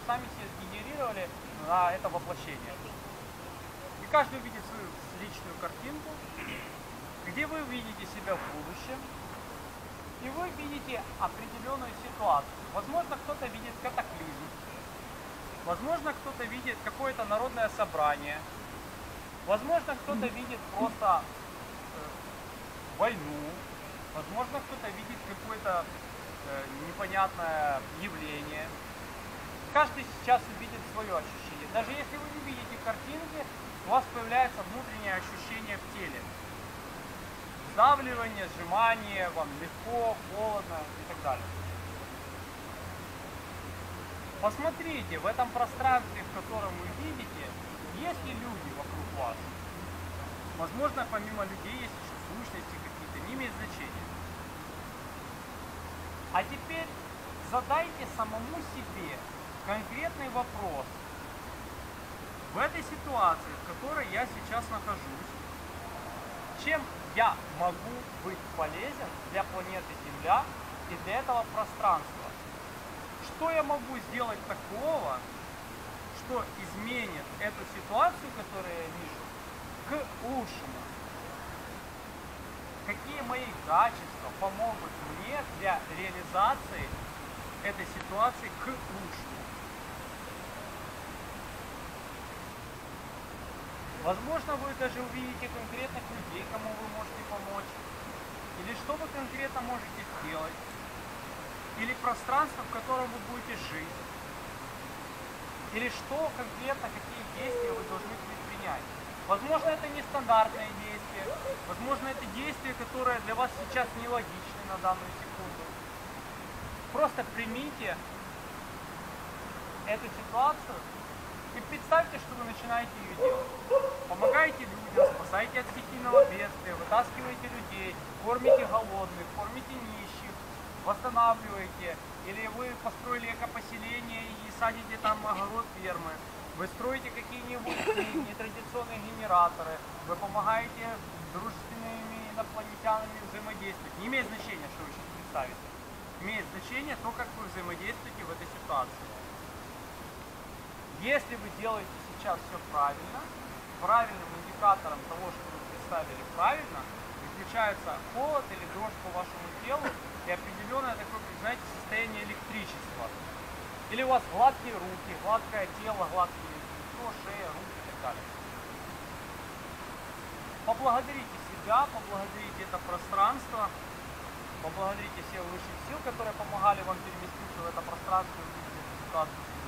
сами себе сгенерировали на это воплощение. И каждый увидит свою личную картинку, где вы видите себя в будущем, и вы видите определенную ситуацию. Возможно, кто-то видит катаклизм, возможно, кто-то видит какое-то народное собрание, возможно, кто-то видит просто войну, возможно, кто-то видит какое-то непонятное явление. Каждый сейчас увидит свое ощущение. Даже если вы не видите картинки, у вас появляется внутреннее ощущение в теле. Сдавливание, сжимание, вам легко, холодно и так далее. Посмотрите, в этом пространстве, в котором вы видите, есть ли люди вокруг вас. Возможно, помимо людей есть еще сущности какие-то, не имеет значения. А теперь задайте самому себе конкретный вопрос. В этой ситуации, в которой я сейчас нахожусь, чем я могу быть полезен для планеты Земля и для этого пространства? Что я могу сделать такого, что изменит эту ситуацию, которую я вижу, к лучшему? Какие мои качества помогут мне для реализации этой ситуации к лучшему? Возможно, вы даже увидите конкретных людей, кому вы можете помочь. Или что вы конкретно можете сделать. Или пространство, в котором вы будете жить. Или что конкретно, какие действия вы должны предпринять. Возможно, это нестандартное действие. Возможно, это действие, которое для вас сейчас нелогично на данную секунду. Просто примите эту ситуацию и представьте, что вы начинаете ее делать. Помогаете людям, спасаете от стихийного бедствия, вытаскиваете людей, кормите голодных, кормите нищих, восстанавливаете. Или вы построили экопоселение и садите там огород фермы. Вы строите какие-нибудь нетрадиционные генераторы, вы помогаете дружественными инопланетянами взаимодействовать. Не имеет значения, что вы сейчас представите. Имеет значение то, как вы взаимодействуете в этой ситуации. Если вы делаете сейчас все правильно, правильным индикатором того, что вы представили правильно, включается холод или дрожь по вашему телу и определенное такое, знаете, состояние электричества. Или у вас гладкие руки, гладкое тело, гладкие лицо, шея, руки и так далее. Поблагодарите себя, поблагодарите это пространство, поблагодарите всех высших сил, которые помогали вам переместиться в это пространство и увидеть эту ситуацию